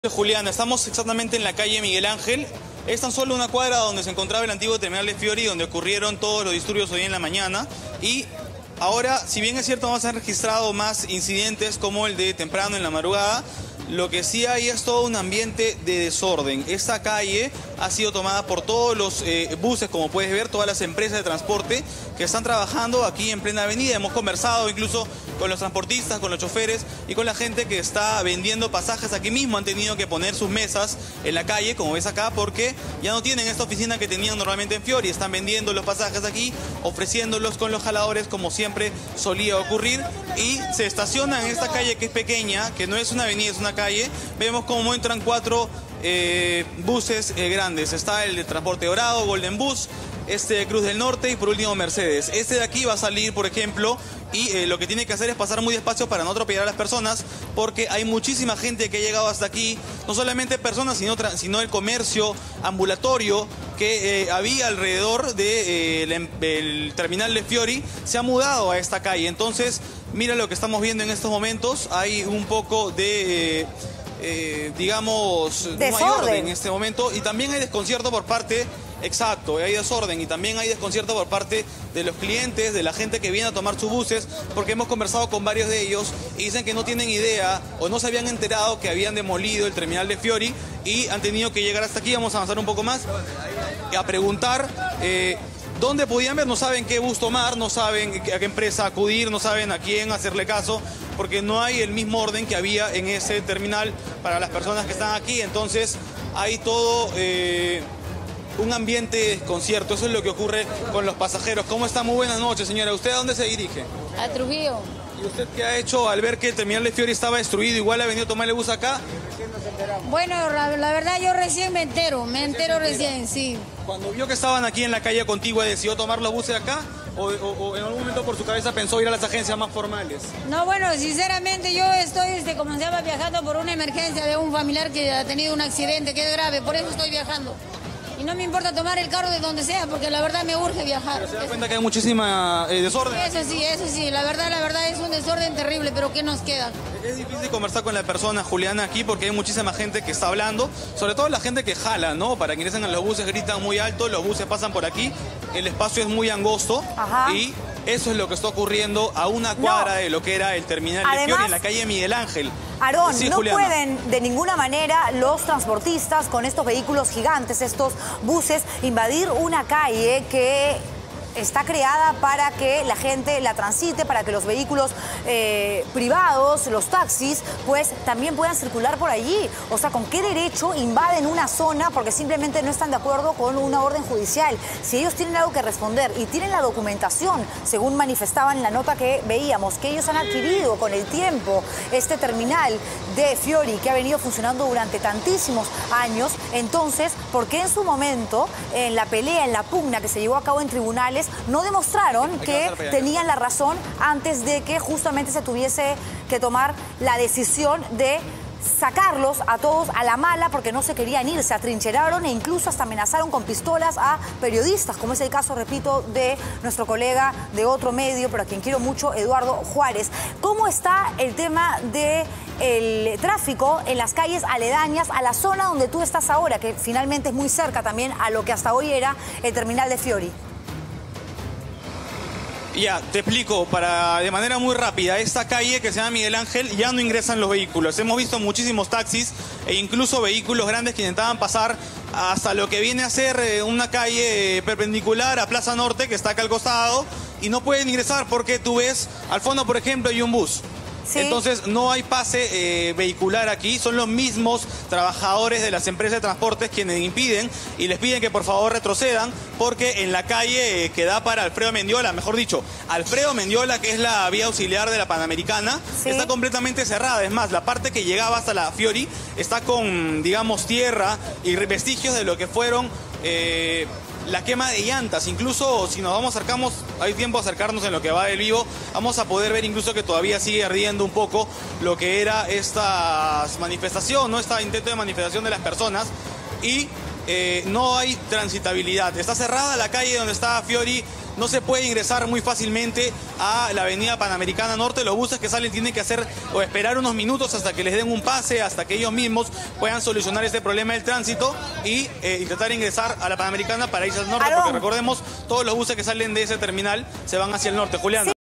Julián, estamos exactamente en la calle Miguel Ángel. Es tan solo una cuadra donde se encontraba el antiguo terminal de Fiori, donde ocurrieron todos los disturbios hoy en la mañana. Y ahora, si bien es cierto, no se han registrado más incidentes como el de temprano en la madrugada, lo que sí hay es todo un ambiente de desorden. Esta calle ha sido tomada por todos los buses, como puedes ver, todas las empresas de transporte que están trabajando aquí en plena avenida. Hemos conversado incluso con los transportistas, con los choferes y con la gente que está vendiendo pasajes aquí mismo. Han tenido que poner sus mesas en la calle, como ves acá, porque ya no tienen esta oficina que tenían normalmente en Fiori. Están vendiendo los pasajes aquí, ofreciéndolos con los jaladores, como siempre solía ocurrir. Y se estacionan en esta calle que es pequeña, que no es una avenida, es una calle. Vemos cómo entran cuatro buses grandes. Está el de Transporte Dorado, Golden Bus, este de Cruz del Norte y por último Mercedes. Este de aquí va a salir, por ejemplo, y lo que tiene que hacer es pasar muy despacio para no atropellar a las personas, porque hay muchísima gente que ha llegado hasta aquí, no solamente personas, sino el comercio ambulatorio que había alrededor del terminal de Fiori, se ha mudado a esta calle. Entonces, mira lo que estamos viendo en estos momentos. Hay un poco de digamos, no hay orden en este momento, y también hay desconcierto por parte, exacto, hay desorden, y también hay desconcierto por parte de los clientes, de la gente que viene a tomar sus buses, porque hemos conversado con varios de ellos y dicen que no tienen idea o no se habían enterado que habían demolido el terminal de Fiori y han tenido que llegar hasta aquí. Vamos a avanzar un poco más a preguntar dónde podían ver. No saben qué bus tomar, no saben a qué empresa acudir, no saben a quién hacerle caso, porque no hay el mismo orden que había en ese terminal para las personas que están aquí. Entonces hay todo un ambiente de desconcierto. Eso es lo que ocurre con los pasajeros. ¿Cómo está? Muy buenas noches, señora. ¿Usted a dónde se dirige? A Trujillo. ¿Y usted qué ha hecho al ver que el terminal de Fiori estaba destruido? ¿Igual ha venido a tomar el bus acá? Bueno, la verdad yo recién me entero recién, sí. Cuando vio que estaban aquí en la calle contigua, ¿decidió tomar los buses acá? ¿O en algún momento por su cabeza pensó ir a las agencias más formales? No, bueno, sinceramente yo estoy, como se llama, viajando por una emergencia de un familiar que ha tenido un accidente que es grave, por eso estoy viajando. Y no me importa tomar el carro de donde sea, porque la verdad me urge viajar. ¿Pero se da cuenta que hay muchísima desorden? Eso sí, la verdad es un desorden terrible, pero ¿qué nos queda? Es difícil conversar con la persona, Juliana, aquí, porque hay muchísima gente que está hablando, sobre todo la gente que jala, ¿no? Para que ingresen a los buses gritan muy alto, los buses pasan por aquí, el espacio es muy angosto. Ajá. Y eso es lo que está ocurriendo a una cuadra de lo que era el terminal de Fiori, en la calle Miguel Ángel. Aarón, sí, no Juliana. pueden de ninguna manera los transportistas con estos vehículos gigantes, estos buses, invadir una calle que está creada para que la gente la transite, para que los vehículos privados, los taxis, pues también puedan circular por allí. O sea, ¿con qué derecho invaden una zona porque simplemente no están de acuerdo con una orden judicial? Si ellos tienen algo que responder y tienen la documentación, según manifestaban en la nota que veíamos, que ellos han adquirido con el tiempo este terminal de Fiori que ha venido funcionando durante tantísimos años, entonces, ¿por qué en su momento, en la pelea, en la pugna que se llevó a cabo en tribunales, no demostraron que tenían la razón antes de que justamente se tuviese que tomar la decisión de sacarlos a todos a la mala porque no se querían ir? Se atrincheraron e incluso hasta amenazaron con pistolas a periodistas, como es el caso, repito, de nuestro colega de otro medio, pero a quien quiero mucho, Eduardo Juárez. ¿Cómo está el tema del tráfico en las calles aledañas a la zona donde tú estás ahora, que finalmente es muy cerca también a lo que hasta hoy era el terminal de Fiori? Ya, te explico de manera muy rápida. Esta calle que se llama Miguel Ángel ya no ingresan los vehículos. Hemos visto muchísimos taxis e incluso vehículos grandes que intentaban pasar hasta lo que viene a ser una calle perpendicular a Plaza Norte, que está acá al costado, y no pueden ingresar porque tú ves al fondo, por ejemplo, hay un bus. ¿Sí? Entonces no hay pase vehicular aquí. Son los mismos trabajadores de las empresas de transportes quienes impiden y les piden que por favor retrocedan, porque en la calle que da para Alfredo Mendiola, mejor dicho, Alfredo Mendiola, que es la vía auxiliar de la Panamericana, ¿sí?, está completamente cerrada. Es más, la parte que llegaba hasta la Fiori está con, digamos, tierra y vestigios de lo que fueron la quema de llantas. Incluso si nos acercamos, hay tiempo de acercarnos en lo que va del vivo, vamos a poder ver incluso que todavía sigue ardiendo un poco lo que era esta manifestación, ¿no? Este intento de manifestación de las personas, y no hay transitabilidad. Está cerrada la calle donde está Fiori no se puede ingresar muy fácilmente a la avenida Panamericana Norte. Los buses que salen tienen que hacer o esperar unos minutos hasta que les den un pase, hasta que ellos mismos puedan solucionar este problema del tránsito y intentar ingresar a la Panamericana para irse al norte, porque recordemos, todos los buses que salen de ese terminal se van hacia el norte. Juliana.